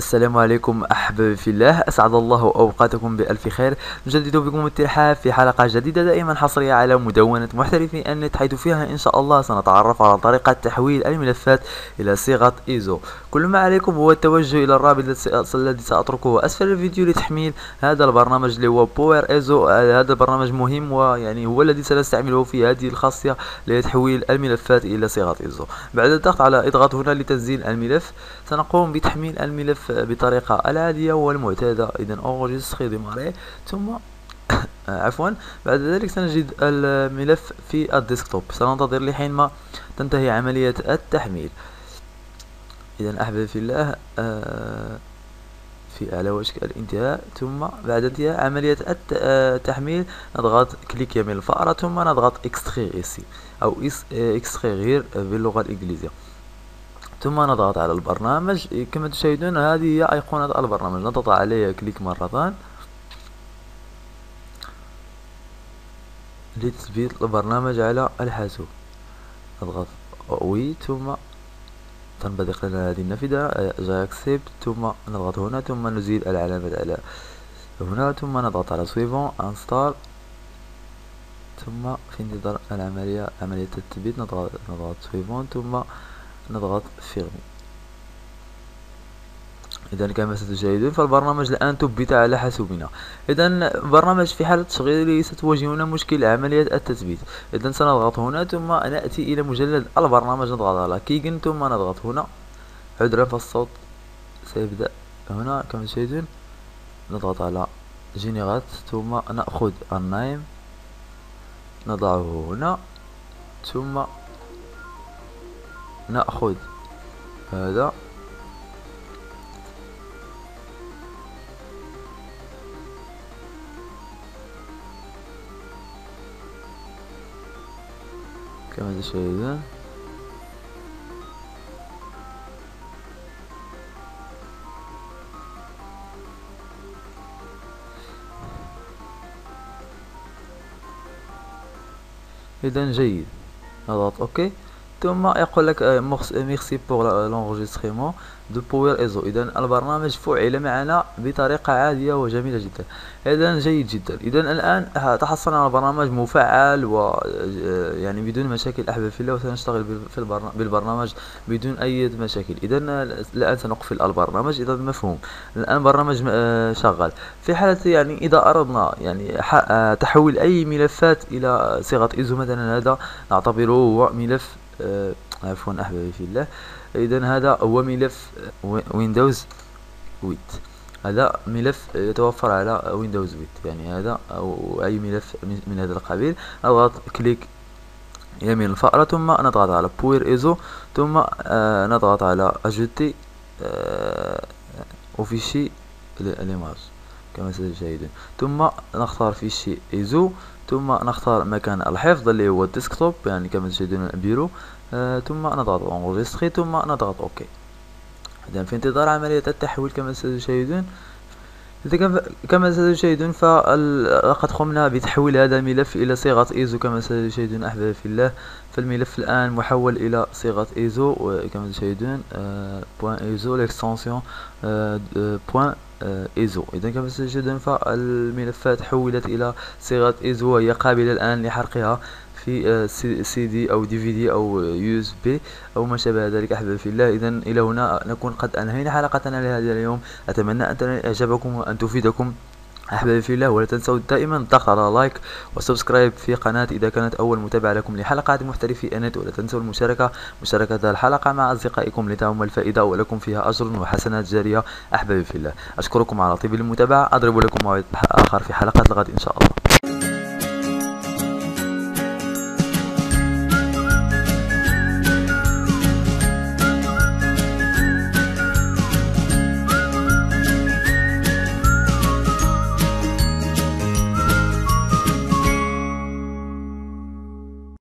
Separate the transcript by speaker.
Speaker 1: السلام عليكم أحبابي في الله، أسعد الله أوقاتكم بألف خير. نجدد بكم الترحاب في حلقة جديدة دائما حصرية على مدونة محترفي النت، حيث فيها إن شاء الله سنتعرف على طريقة تحويل الملفات إلى صيغة إيزو. كل ما عليكم هو التوجه إلى الرابط الذي سأتركه أسفل الفيديو لتحميل هذا البرنامج اللي هو بوير إيزو. هذا البرنامج مهم، ويعني هو الذي سنستعمله في هذه الخاصية لتحويل الملفات إلى صيغة إيزو. بعد الضغط على اضغط هنا لتنزيل الملف. سنقوم بتحميل الملف بطريقة العادية والمعتادة، إذا enregistrer démarrer، ثم عفوا بعد ذلك سنجد الملف في الديسكتوب. سننتظر لحين ما تنتهي عملية التحميل. إذا أحبابي في الله، في على وشك الانتهاء. ثم بعد انتهاء عملية التحميل نضغط كليك يمين الفأرة، ثم نضغط extraire ici أو extraire باللغة الإنجليزية، ثم نضغط على البرنامج. كما تشاهدون هذه هي أيقونة البرنامج، نضغط عليها كليك مرتان لتثبيت البرنامج على الحاسوب. نضغط وي، ثم تنبثق لنا هذه النافذة جاي اكسبت، ثم نضغط هنا، ثم نزيل العلامة على هنا، ثم نضغط على سويفون انستال، ثم في انتظار عملية التثبيت نضغط سويفون، ثم نضغط فيرمي. إذا كما ستشاهدون فالبرنامج الآن ثبت على حاسوبنا. إذا البرنامج في حالة تشغيله ستواجهنا مشكل عملية التثبيت. إذا سنضغط هنا، ثم نأتي إلى مجلد البرنامج، نضغط على كيجن، ثم نضغط هنا. عذرا فالصوت سيبدأ هنا كما تشاهدون. نضغط على جينيرات، ثم نأخذ النايم نضعه هنا، ثم نأخذ هذا كما تشاهدون. إذا جيد، نضغط اوكي، ثم يقول لك ميرسي بور لونجستريمون دو بوير ايزو. اذا البرنامج فعل معنا بطريقه عاديه وجميله جدا. اذا جيد جدا. اذا الان تحصلنا على برنامج مفعل و يعني بدون مشاكل احبابي في الله، وسنشتغل بالبرنامج بدون اي مشاكل. اذا الان سنقفل البرنامج. اذا مفهوم، الان البرنامج شغال. في حاله يعني اذا اردنا يعني تحويل اي ملفات الى صيغه ايزو، مثلا هذا نعتبره هو ملف عفوا أحبابي في الله. إذا هذا هو ملف ويندوز 8. هذا ملف يتوفر على ويندوز 8، يعني هذا أو أي ملف من هذا القبيل. نضغط كليك يمين الفأرة، ثم نضغط على بوير ايزو، ثم نضغط على اجوتي وفيشي ليماج كما ستشاهدون، ثم نختار فيشي ايزو، ثم نختار مكان الحفظ اللي هو الديسكتوب، يعني كما تشاهدون البيرو، ثم نضغط انغستري، ثم نضغط اوكي. اذا في انتظار عملية التحويل كما ستشاهدون. كما ستشاهدون فلقد قمنا بتحويل هذا الملف إلى صيغة إيزو كما ستشاهدون أحبابي في الله. فالملف الآن محول إلى صيغة إيزو، كما تشاهدون بوان إيزو لإكستنسيون بوان إيزو. إذا كما تشاهدون فالملفات حولت إلى صيغة إيزو، وهي قابلة الآن لحرقها في سي دي او دي في دي او يو اس بي او ما شابه ذلك احبابي في الله. اذا الى هنا نكون قد انهينا حلقتنا لهذا اليوم. اتمنى ان تنال اعجابكم وان تفيدكم احبابي في الله، ولا تنسوا دائما الضغط على لايك وسبسكرايب في قناة اذا كانت اول متابعة لكم لحلقات محترفي النت، ولا تنسوا مشاركة الحلقة مع اصدقائكم لتعم الفائدة ولكم فيها اجر وحسنات جارية احبابي في الله. اشكركم على طيب المتابعة. اضرب لكم موعد اخر في حلقة الغد ان شاء الله.